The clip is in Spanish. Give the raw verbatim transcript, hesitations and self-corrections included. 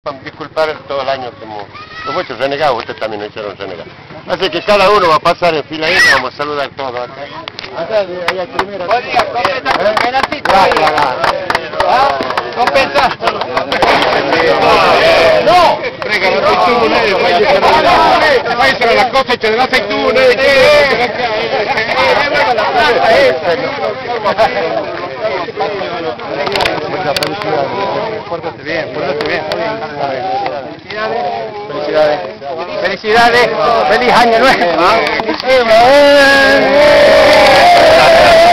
Disculpar todo el año como los muchos renegados, ustedes también hicieron renegar. Así que cada uno va a pasar en fila y vamos a saludar todos acá. Acá, allá primero. Buen día, compensa con el penaltito. ¿Ah? Compensa. ¡No! Traigan aceitunas, váyanse a la cosecha de la aceituna. Muchas felicidades. Pórtate bien, pórtate bien. Felicidades. Felicidades. Feliz año nuevo.